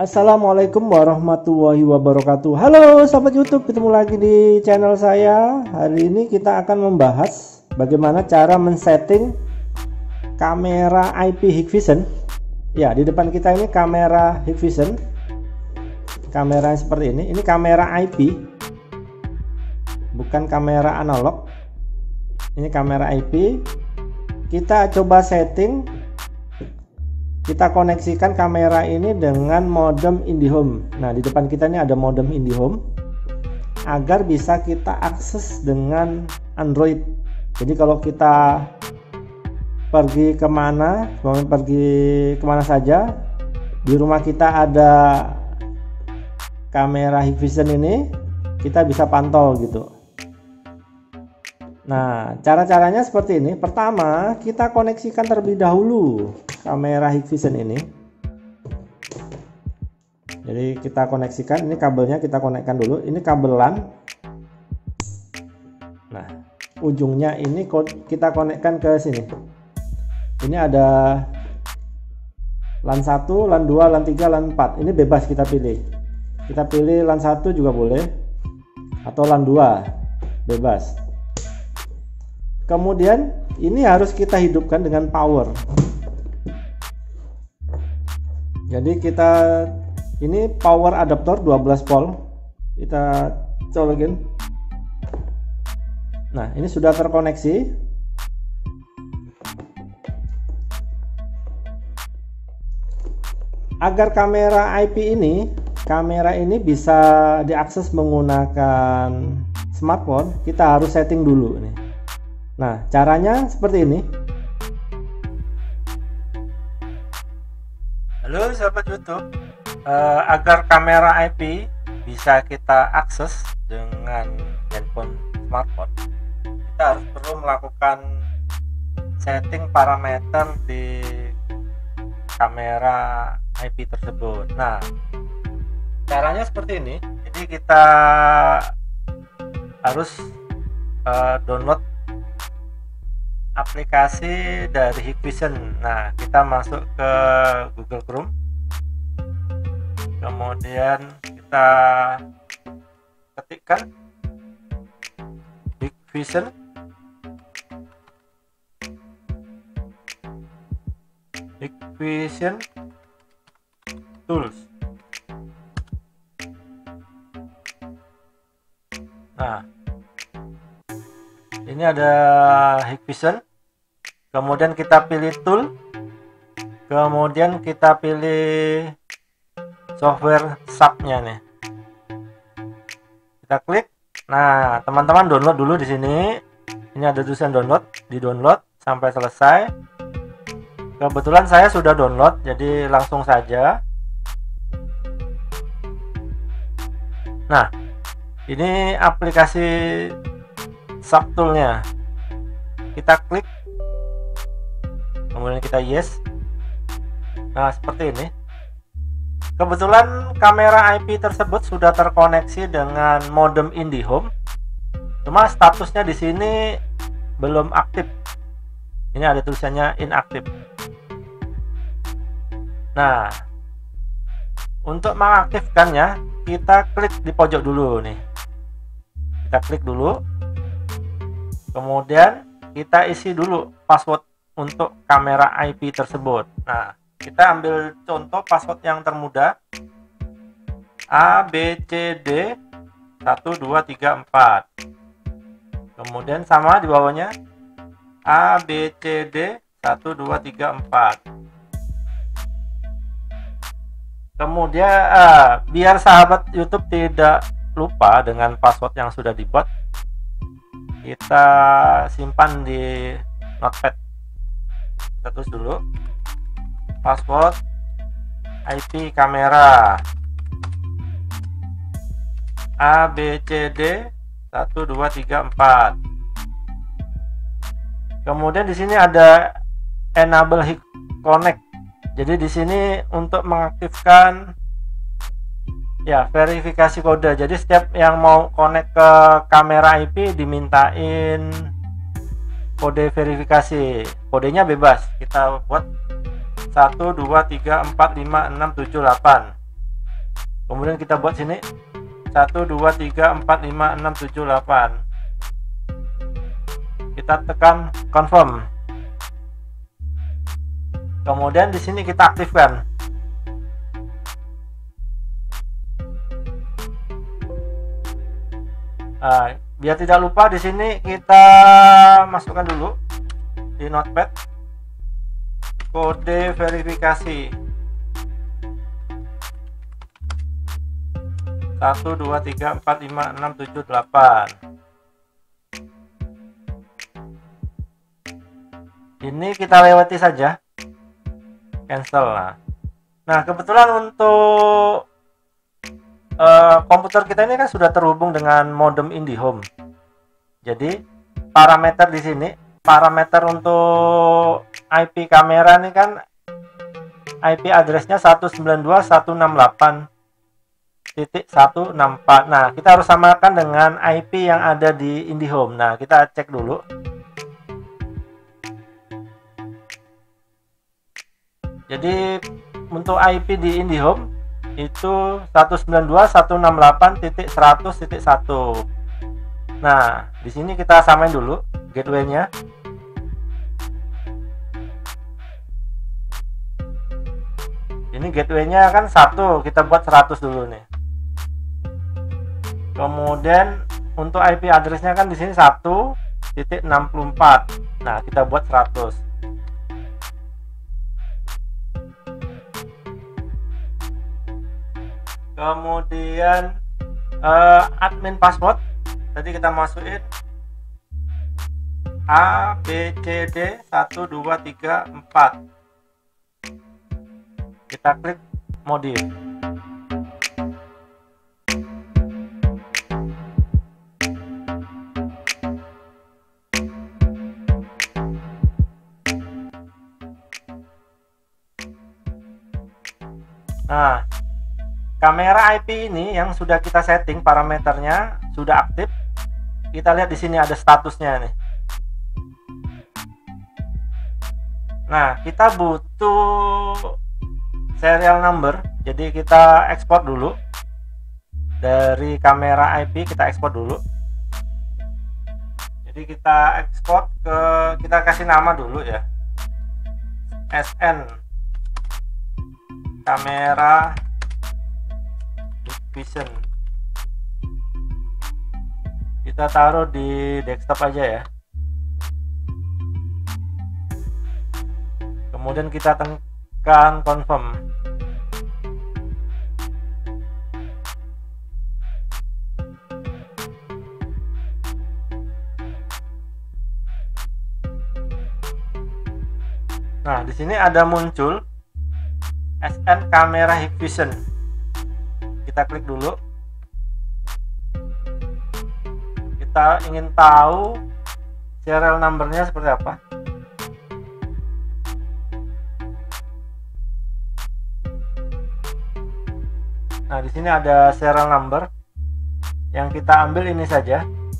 Assalamualaikum warahmatullahi wabarakatuh. Halo sahabat YouTube, ketemu lagi di channel saya. Hari ini kita akan membahas bagaimana cara men-setting kamera IP Hikvision. Ya, di depan kita ini kamera Hikvision. Kamera seperti ini. Ini kamera IP, bukan kamera analog. Ini kamera IP. Kita coba setting. Kita koneksikan kamera ini dengan modem IndiHome. Nah, di depan kita ini ada modem IndiHome agar bisa kita akses dengan Android. Jadi kalau kita pergi kemana saja, di rumah kita ada kamera Hikvision ini, kita bisa pantau gitu. Nah, cara-caranya seperti ini. Pertama, kita koneksikan terlebih dahulu kamera Hikvision ini. Jadi kita koneksikan, ini kabelnya kita konekkan dulu. Ini kabel LAN. Nah, ujungnya ini kita konekkan ke sini. Ini ada LAN 1, LAN 2, LAN 3, LAN 4. Ini bebas kita pilih. Kita pilih LAN 1 juga boleh, atau LAN 2, bebas. Kemudian ini harus kita hidupkan dengan power. Jadi ini power adaptor 12 volt. Kita colokin. Nah, ini sudah terkoneksi. Agar kamera IP kamera ini bisa diakses menggunakan smartphone, kita harus setting dulu nih. Nah, caranya seperti ini. Halo sahabat YouTube, agar kamera IP bisa kita akses dengan handphone smartphone, kita harus perlu melakukan setting parameter di kamera IP tersebut. Nah, caranya seperti ini. Jadi kita harus download aplikasi dari Hikvision. Nah, kita masuk ke Google Chrome, kemudian kita ketikkan Hikvision. Hikvision Tools. Nah, ini ada Hikvision. Kemudian kita pilih tool, kemudian kita pilih software subnya nih. Kita klik. Nah, teman-teman download dulu di sini. Ini ada tulisan download, di download sampai selesai. Kebetulan saya sudah download, jadi langsung saja. Nah, ini aplikasi subtoolnya. Kita klik. Kemudian kita yes. Nah, seperti ini. Kebetulan kamera IP tersebut sudah terkoneksi dengan modem IndiHome. Cuma statusnya di sini belum aktif. Ini ada tulisannya inaktif. Nah, untuk mengaktifkannya, kita klik di pojok dulu nih. Kita klik dulu. Kemudian kita isi dulu password untuk kamera IP tersebut. Nah, kita ambil contoh password yang termudah, ABCD 1234. Kemudian sama di bawahnya ABCD 1234. Kemudian biar sahabat YouTube tidak lupa dengan password yang sudah dibuat, kita simpan di notepad. Kita tulis dulu password IP kamera ABCD 1234. Kemudian di sini ada enable Hik Connect. Jadi di sini untuk mengaktifkan ya verifikasi kode. Jadi setiap yang mau connect ke kamera IP dimintain kode verifikasi. Kodenya bebas, kita buat 1 2 3 4 5 6 7 8. Kemudian kita buat sini 1 2 3 4 5 6 7 8. Kita tekan confirm. Kemudian di sini kita aktifkan. Nah, biar tidak lupa di sini kita masukkan dulu di notepad kode verifikasi 1 2 3 4 5 6 7 8. Ini kita lewati saja, cancel. Nah kebetulan untuk komputer kita ini kan sudah terhubung dengan modem IndiHome. Jadi parameter di sini, parameter untuk IP kamera ini kan IP addressnya 192.168.164. Nah kita harus samakan dengan IP yang ada di IndiHome. Nah kita cek dulu. Jadi untuk IP di IndiHome itu 192.168.100.1. Nah, di sini kita samain dulu gateway-nya. Ini gateway-nya kan 1, kita buat 100 dulu nih. Kemudian untuk IP address-nya kan di sini 1.64. Nah, kita buat 100. Kemudian admin password tadi kita masukin A B C D 1 2 3 4. Kita klik modif. Nah, kamera IP ini yang sudah kita setting parameternya sudah aktif. Kita lihat di sini ada statusnya nih. Nah, kita butuh serial number. Jadi kita ekspor dulu. Dari kamera IP kita ekspor dulu. Jadi kita ekspor ke, kita kasih nama dulu ya. SN kamera Vision. Kita taruh di desktop aja ya. Kemudian kita tekan confirm. Nah, di sini ada muncul SN kamera Hikvision. Kita klik dulu. Kita ingin tahu serial numbernya seperti apa. Nah, di sini ada serial number. Yang kita ambil ini saja.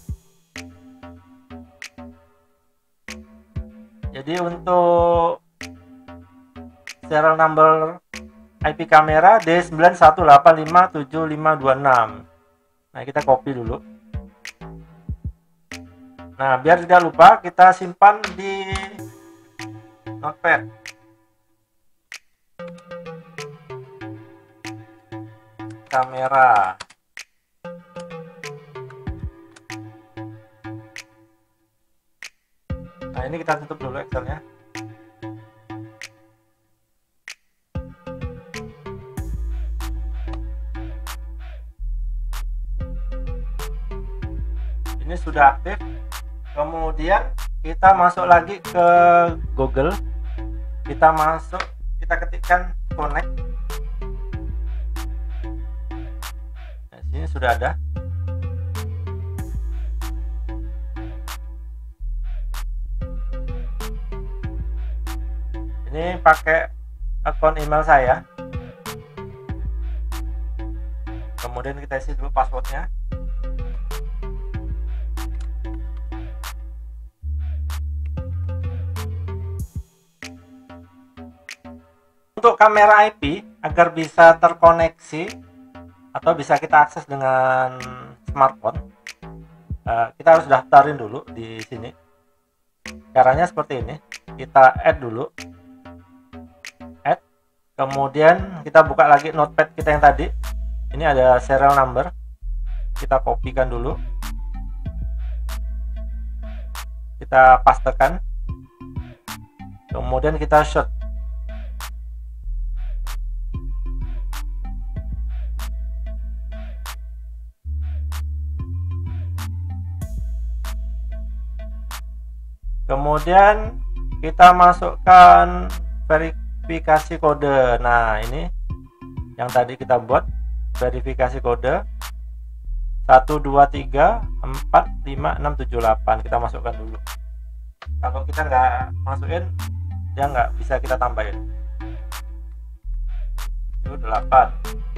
Jadi untuk serial number IP kamera D91857526. Nah, kita copy dulu. Nah, biar tidak lupa kita simpan di notepad. Kamera. Nah, ini kita tutup dulu Excelnya. Ini sudah aktif. Kemudian kita masuk lagi ke Google. Kita ketikkan connect. Nah, sini sudah ada. Ini pakai akun email saya. Kemudian kita isi dulu passwordnya. Untuk kamera IP agar bisa terkoneksi atau bisa kita akses dengan smartphone. Kita harus daftarin dulu di sini. Caranya seperti ini. Kita add dulu, add, kemudian kita buka lagi notepad kita yang tadi. Ini ada serial number, kita kopikan dulu, kita pastekan, kemudian kita short. Kemudian kita masukkan verifikasi kode. Nah, ini yang tadi kita buat, verifikasi kode 1234567 kita masukkan dulu. Kalau kita nggak masukin, dia nggak bisa kita tambahin. Itu 8.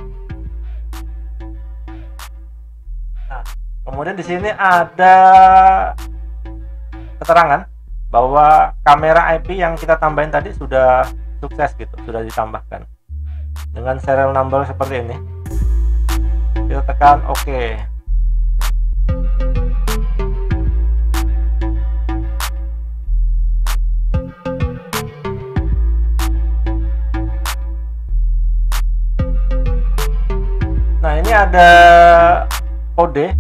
Nah, kemudian di sini ada keterangan bahwa kamera IP yang kita tambahin tadi sudah sukses gitu, sudah ditambahkan dengan serial number seperti ini. Kita tekan OK. Nah, ini ada kode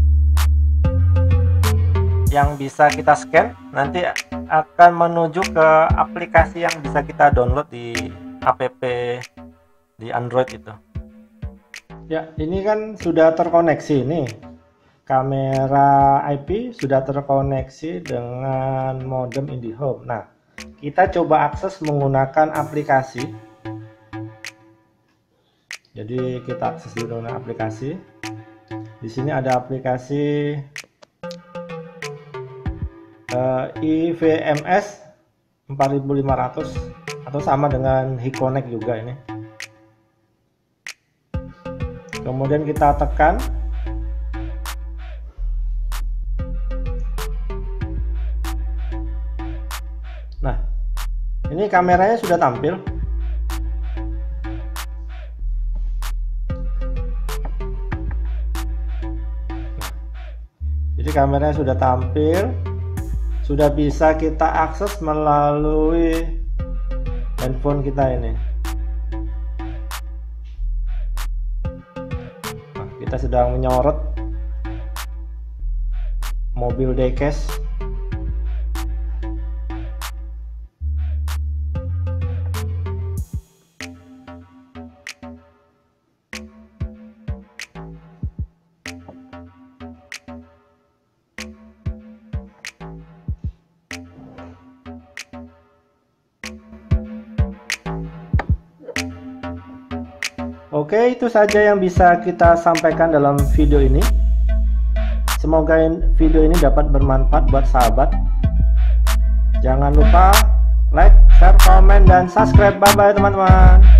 yang bisa kita scan, nanti akan menuju ke aplikasi yang bisa kita download di app di Android itu. Ya, ini kan sudah terkoneksi nih. Kamera IP sudah terkoneksi dengan modem IndiHome. Nah, kita coba akses menggunakan aplikasi. Jadi kita akses dulu dengan aplikasi. Di sini ada aplikasi IVMS 4500 atau sama dengan HiConnect juga ini. Kemudian kita tekan. Nah, ini kameranya sudah tampil. Jadi kameranya sudah tampil, sudah bisa kita akses melalui handphone kita ini. Nah, kita sedang menyorot mobil diecast. Oke, itu saja yang bisa kita sampaikan dalam video ini. Semoga video ini dapat bermanfaat buat sahabat. Jangan lupa like, share, komen, dan subscribe. Bye bye teman-teman.